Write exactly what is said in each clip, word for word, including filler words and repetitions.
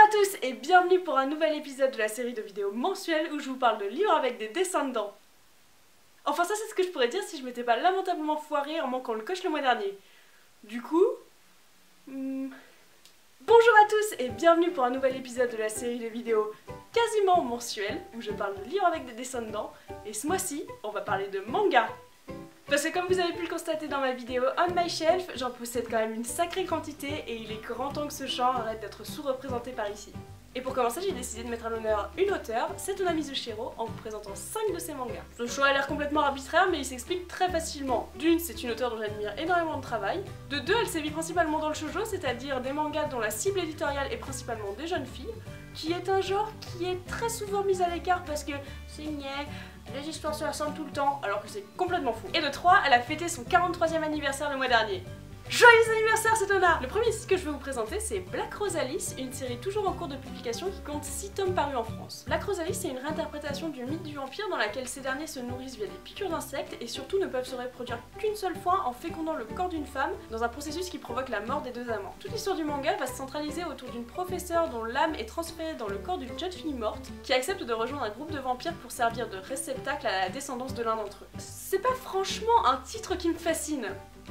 tous et bienvenue pour un nouvel épisode de la série de vidéos mensuelles où je vous parle de livres avec des dessins dedans. Enfin ça c'est ce que je pourrais dire si je m'étais pas lamentablement foirée en manquant le coche le mois dernier. Du coup... Hmm... Bonjour à tous et bienvenue pour un nouvel épisode de la série de vidéos quasiment mensuelles où je parle de livres avec des dessins dedans. Et ce mois-ci, on va parler de manga. Parce que comme vous avez pu le constater dans ma vidéo On My Shelf, j'en possède quand même une sacrée quantité et il est grand temps que ce genre arrête d'être sous-représenté par ici. Et pour commencer, j'ai décidé de mettre à l'honneur une auteure, Setona Mizushiro, en vous présentant cinq de ses mangas. Le choix a l'air complètement arbitraire, mais il s'explique très facilement. D'une, c'est une auteure dont j'admire énormément de travail. De deux, elle sévit principalement dans le shoujo, c'est-à-dire des mangas dont la cible éditoriale est principalement des jeunes filles, qui est un genre qui est très souvent mis à l'écart parce que c'est niais, les histoires se ressemblent tout le temps, alors que c'est complètement fou. Et de trois, elle a fêté son quarante-troisième anniversaire le mois dernier. Joyeux anniversaire Setona! Le premier titre que je vais vous présenter c'est Black Rose Alice, une série toujours en cours de publication qui compte six tomes parus en France. Black Rose Alice c'est une réinterprétation du mythe du vampire dans laquelle ces derniers se nourrissent via des piqûres d'insectes et surtout ne peuvent se reproduire qu'une seule fois en fécondant le corps d'une femme dans un processus qui provoque la mort des deux amants. Toute l'histoire du manga va se centraliser autour d'une professeure dont l'âme est transférée dans le corps d'une jeune fille morte qui accepte de rejoindre un groupe de vampires pour servir de réceptacle à la descendance de l'un d'entre eux. C'est pas franchement un titre qui me fascine.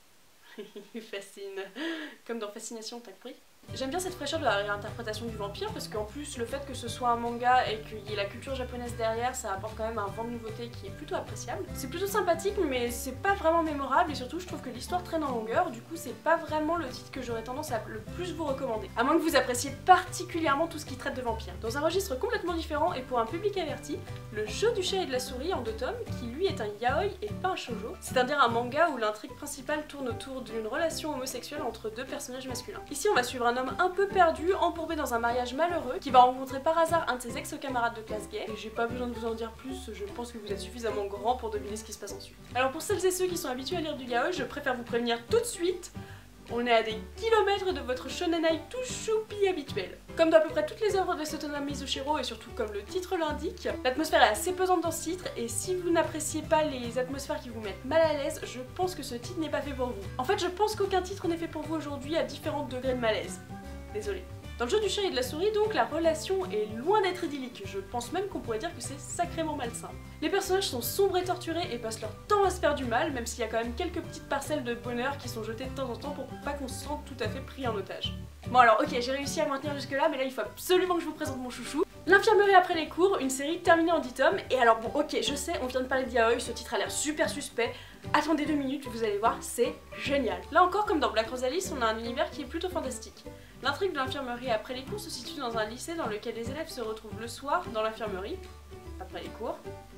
Fascine. Comme dans Fascination, t'as compris? J'aime bien cette fraîcheur de la réinterprétation du vampire parce qu'en plus le fait que ce soit un manga et qu'il y ait la culture japonaise derrière, ça apporte quand même un vent de nouveauté qui est plutôt appréciable. C'est plutôt sympathique mais c'est pas vraiment mémorable et surtout je trouve que l'histoire traîne en longueur, du coup c'est pas vraiment le titre que j'aurais tendance à le plus vous recommander. À moins que vous appréciez particulièrement tout ce qui traite de vampires. Dans un registre complètement différent et pour un public averti, Le jeu du chat et de la souris en deux tomes, qui lui est un yaoi et pas un shoujo, c'est-à-dire un manga où l'intrigue principale tourne autour d'une relation homosexuelle entre deux personnages masculins. Ici on va suivre un homme un peu perdu, embourbé dans un mariage malheureux, qui va rencontrer par hasard un de ses ex-camarades de classe gay, et j'ai pas besoin de vous en dire plus, je pense que vous êtes suffisamment grand pour deviner ce qui se passe ensuite. Alors pour celles et ceux qui sont habitués à lire du yaoi, je préfère vous prévenir tout de suite, on est à des kilomètres de votre shonenai tout choupi habituel. Comme dans à peu près toutes les œuvres de Setona Mizushiro et surtout comme le titre l'indique, l'atmosphère est assez pesante dans ce titre et si vous n'appréciez pas les atmosphères qui vous mettent mal à l'aise, je pense que ce titre n'est pas fait pour vous. En fait, je pense qu'aucun titre n'est fait pour vous aujourd'hui à différents degrés de malaise. Désolée. Dans le jeu du chat et de la souris, donc, la relation est loin d'être idyllique. Je pense même qu'on pourrait dire que c'est sacrément malsain. Les personnages sont sombres et torturés et passent leur temps à se faire du mal, même s'il y a quand même quelques petites parcelles de bonheur qui sont jetées de temps en temps pour pas qu'on se sente tout à fait pris en otage. Bon alors, ok, j'ai réussi à me maintenir jusque là, mais là il faut absolument que je vous présente mon chouchou. L'infirmerie après les cours, une série terminée en dix tomes, et alors bon, ok, je sais, on vient de parler de yaoi, ce titre a l'air super suspect. Attendez deux minutes, vous allez voir, c'est génial. Là encore, comme dans Black Rose Alice, on a un univers qui est plutôt fantastique. L'intrigue de l'infirmerie après les cours se situe dans un lycée dans lequel les élèves se retrouvent le soir dans l'infirmerie, après les cours,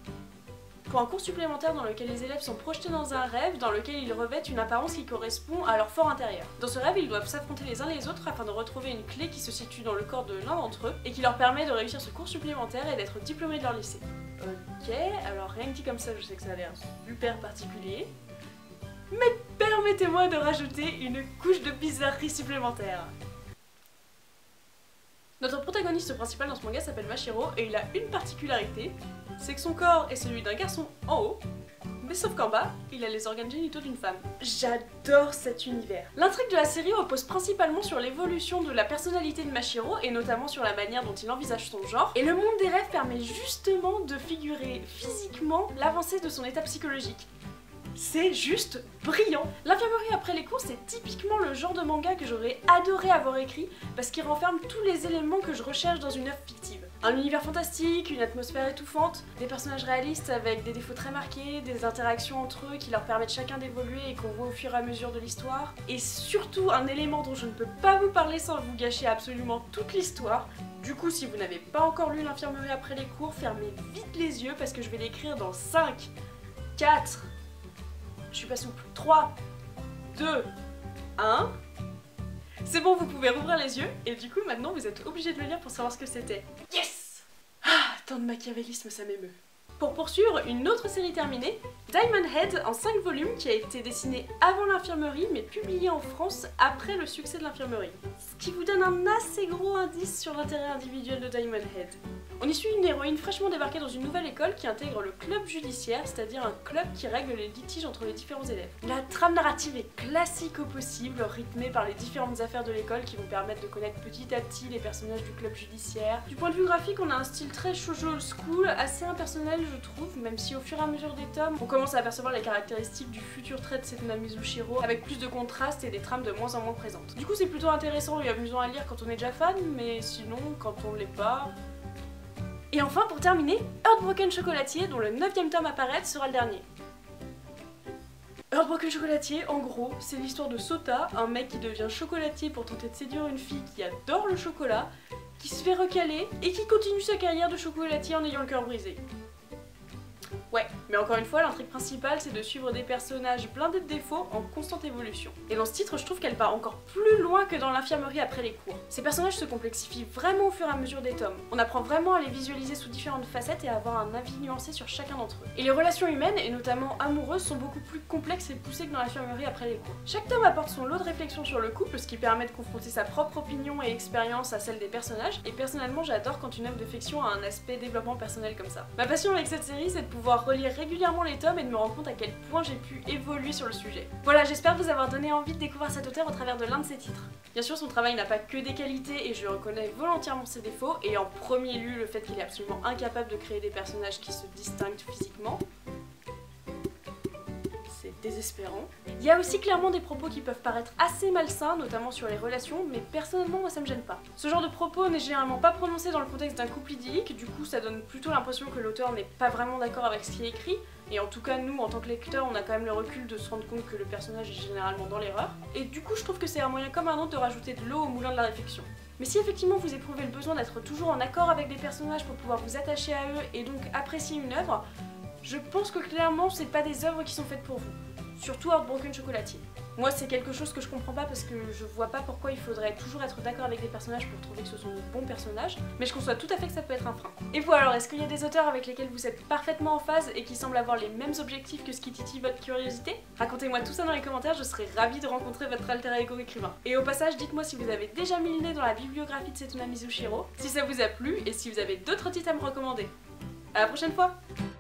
pour un cours supplémentaire dans lequel les élèves sont projetés dans un rêve dans lequel ils revêtent une apparence qui correspond à leur fort intérieur. Dans ce rêve, ils doivent s'affronter les uns les autres afin de retrouver une clé qui se situe dans le corps de l'un d'entre eux et qui leur permet de réussir ce cours supplémentaire et d'être diplômés de leur lycée. Ok, alors rien que dit comme ça, je sais que ça a l'air super particulier. Mais permettez-moi de rajouter une couche de bizarrerie supplémentaire. Notre protagoniste principal dans ce manga s'appelle Mashiro et il a une particularité, c'est que son corps est celui d'un garçon en haut, mais sauf qu'en bas, il a les organes génitaux d'une femme. J'adore cet univers. L'intrigue de la série repose principalement sur l'évolution de la personnalité de Mashiro et notamment sur la manière dont il envisage son genre, et le monde des rêves permet justement de figurer physiquement l'avancée de son état psychologique. C'est juste brillant. L'infirmerie après les cours, c'est typiquement le genre de manga que j'aurais adoré avoir écrit parce qu'il renferme tous les éléments que je recherche dans une œuvre fictive. Un univers fantastique, une atmosphère étouffante, des personnages réalistes avec des défauts très marqués, des interactions entre eux qui leur permettent chacun d'évoluer et qu'on voit au fur et à mesure de l'histoire, et surtout un élément dont je ne peux pas vous parler sans vous gâcher absolument toute l'histoire. Du coup, si vous n'avez pas encore lu l'infirmerie après les cours, fermez vite les yeux parce que je vais l'écrire dans cinq, quatre... Je suis pas souple. trois, deux, un... C'est bon, vous pouvez rouvrir les yeux, et du coup, maintenant, vous êtes obligés de le lire pour savoir ce que c'était. Yes! Ah, tant de machiavélisme, ça m'émeut. Pour poursuivre, une autre série terminée, Diamond Head en cinq volumes qui a été dessinée avant l'Infirmerie mais publiée en France après le succès de l'Infirmerie. Ce qui vous donne un assez gros indice sur l'intérêt individuel de Diamond Head. On y suit une héroïne fraîchement débarquée dans une nouvelle école qui intègre le club judiciaire, c'est-à-dire un club qui règle les litiges entre les différents élèves. La trame narrative est classique au possible, rythmée par les différentes affaires de l'école qui vont permettre de connaître petit à petit les personnages du club judiciaire. Du point de vue graphique, on a un style très shoujo old school, assez impersonnel je trouve, même si au fur et à mesure des tomes, on commence à apercevoir les caractéristiques du futur trait de Setuna Mizushiro avec plus de contraste et des trames de moins en moins présentes. Du coup c'est plutôt intéressant et amusant à lire quand on est déjà fan, mais sinon quand on l'est pas... Et enfin, pour terminer, Heartbroken Chocolatier, dont le neuvième tome apparaît, sera le dernier. Heartbroken Chocolatier, en gros, c'est l'histoire de Sota, un mec qui devient chocolatier pour tenter de séduire une fille qui adore le chocolat, qui se fait recaler et qui continue sa carrière de chocolatier en ayant le cœur brisé. Ouais, mais encore une fois, l'intrigue principale, c'est de suivre des personnages blindés de défauts en constante évolution. Et dans ce titre, je trouve qu'elle va encore plus loin que dans l'infirmerie après les cours. Ces personnages se complexifient vraiment au fur et à mesure des tomes. On apprend vraiment à les visualiser sous différentes facettes et à avoir un avis nuancé sur chacun d'entre eux. Et les relations humaines, et notamment amoureuses, sont beaucoup plus complexes et poussées que dans l'infirmerie après les cours. Chaque tome apporte son lot de réflexion sur le couple, ce qui permet de confronter sa propre opinion et expérience à celle des personnages, et personnellement j'adore quand une œuvre de fiction a un aspect développement personnel comme ça. Ma passion avec cette série, c'est de pouvoir relire régulièrement les tomes et de me rendre compte à quel point j'ai pu évoluer sur le sujet. Voilà, j'espère vous avoir donné envie de découvrir cet auteur au travers de l'un de ses titres. Bien sûr, son travail n'a pas que des qualités et je reconnais volontiers ses défauts, et en premier lieu le fait qu'il est absolument incapable de créer des personnages qui se distinguent physiquement. C'est désespérant. Il y a aussi clairement des propos qui peuvent paraître assez malsains, notamment sur les relations, mais personnellement moi ça me gêne pas. Ce genre de propos n'est généralement pas prononcé dans le contexte d'un couple idyllique, du coup ça donne plutôt l'impression que l'auteur n'est pas vraiment d'accord avec ce qui est écrit, et en tout cas nous en tant que lecteurs on a quand même le recul de se rendre compte que le personnage est généralement dans l'erreur, et du coup je trouve que c'est un moyen comme un autre de rajouter de l'eau au moulin de la réflexion. Mais si effectivement vous éprouvez le besoin d'être toujours en accord avec des personnages pour pouvoir vous attacher à eux et donc apprécier une œuvre, je pense que clairement c'est pas des œuvres qui sont faites pour vous. Surtout Heartbroken Chocolatier. Moi c'est quelque chose que je comprends pas parce que je vois pas pourquoi il faudrait toujours être d'accord avec des personnages pour trouver que ce sont de bons personnages, mais je conçois tout à fait que ça peut être un frein. Et vous alors, est-ce qu'il y a des auteurs avec lesquels vous êtes parfaitement en phase et qui semblent avoir les mêmes objectifs que ce qui titille votre curiosité? Racontez-moi tout ça dans les commentaires, je serais ravie de rencontrer votre alter ego écrivain. Et au passage, dites-moi si vous avez déjà mis le nez dans la bibliographie de Setuna Mizushiro, si ça vous a plu et si vous avez d'autres titres à me recommander. À la prochaine fois!